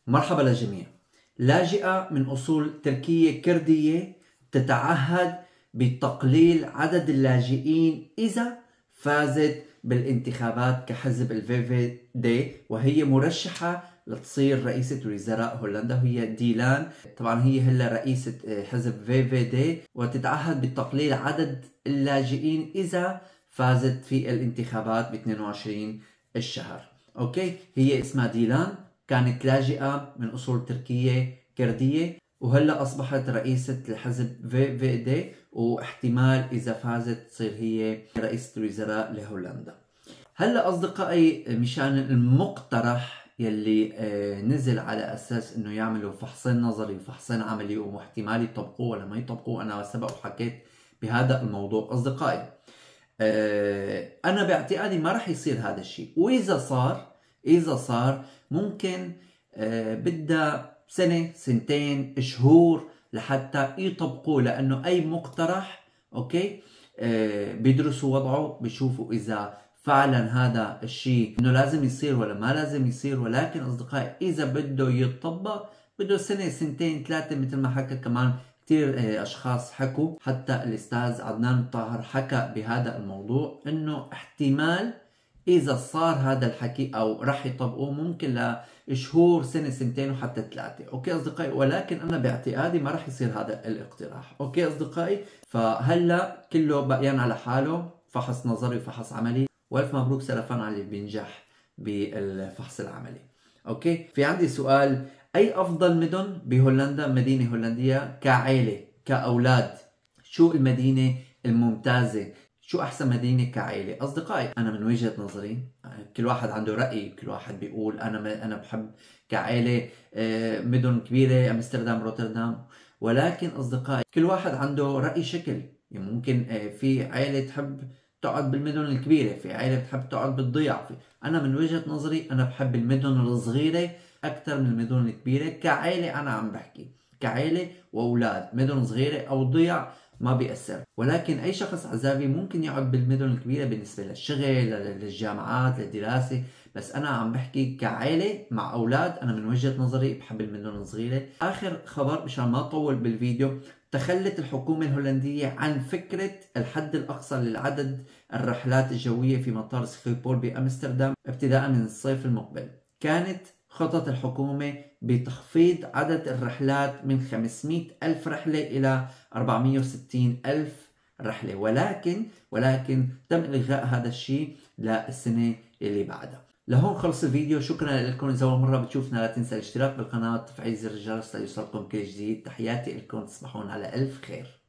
مرحبا للجميع. لاجئة من أصول تركية كردية تتعهد بتقليل عدد اللاجئين إذا فازت بالانتخابات كحزب الVVD، وهي مرشحة لتصير رئيسة وزراء هولندا، وهي ديلان. طبعا هي هلا رئيسة حزب VVD، وتتعهد بتقليل عدد اللاجئين إذا فازت في الانتخابات ب 22 الشهر. اوكي، هي اسمها ديلان، كانت لاجئة من أصول تركية كردية، وهلأ أصبحت رئيسة الحزب VVD، واحتمال إذا فازت تصير هي رئيسة الوزراء لهولندا. هلأ أصدقائي، مشان المقترح يلي نزل على أساس إنه يعملوا فحصين نظري وفحصين عملي واحتمال يطبقوه ولا ما يطبقوه، أنا سبق وحكيت بهذا الموضوع أصدقائي. أنا باعتقادي ما رح يصير هذا الشيء، وإذا صار ممكن بدها سنة، سنتين، شهور لحتى يطبقوه، لأنه أي مقترح أوكي بيدرسوا وضعه، بيشوفوا إذا فعلا هذا الشيء إنه لازم يصير ولا ما لازم يصير. ولكن أصدقائي، إذا بده يتطبق بده سنة، سنتين، ثلاثة، مثل ما حكى كمان كثير أشخاص حكوا، حتى الأستاذ عدنان الطاهر حكى بهذا الموضوع إنه احتمال إذا صار هذا الحكي أو رح يطبقوه ممكن لشهور، سنة، سنتين، وحتى ثلاثة. أوكي أصدقائي، ولكن أنا باعتقادي ما رح يصير هذا الاقتراح. أوكي أصدقائي، فهلا كله بقيان على حاله، فحص نظري وفحص عملي، والف مبروك سلفان على اللي بينجح بالفحص العملي. أوكي، في عندي سؤال: أي أفضل مدن بهولندا، مدينة هولندية كعائلة كأولاد؟ شو المدينة الممتازة؟ شو أحسن مدينة كعائلة؟ أصدقائي، أنا من وجهة نظري، كل واحد عنده رأي، كل واحد بيقول أنا بحب كعائلة مدن كبيرة، أمستردام، روتردام. ولكن أصدقائي، كل واحد عنده رأي شكل. يعني ممكن في عائلة تحب تقعد بالمدن الكبيرة، في عائلة بتحب تقعد بالضيع. أنا من وجهة نظري أنا بحب المدن الصغيرة أكثر من المدن الكبيرة كعائلة. أنا عم بحكي كعائلة وأولاد، مدن صغيرة أو ضيع ما بيأثر. ولكن أي شخص عزابي ممكن يقعد بالمدن الكبيرة بالنسبة للشغل، للجامعات، للدراسة. بس أنا عم بحكي كعائلة مع أولاد، أنا من وجهة نظري بحب المدن الصغيرة. آخر خبر مشان ما أطول بالفيديو: تخلت الحكومة الهولندية عن فكرة الحد الأقصى للعدد الرحلات الجوية في مطار سخيبول بأمستردام ابتداء من الصيف المقبل. كانت خطط الحكومة بتخفيض عدد الرحلات من 500 ألف رحلة إلى 460 ألف رحلة، ولكن تم إلغاء هذا الشيء للسنة اللي بعدها. لهون خلص الفيديو، شكرا لكم. إذا أول مرة بتشوفنا لا تنسى الاشتراك بالقناة وتفعيل زر الجرس ليوصلكم كل جديد. تحياتي لكم، تصبحون على ألف خير.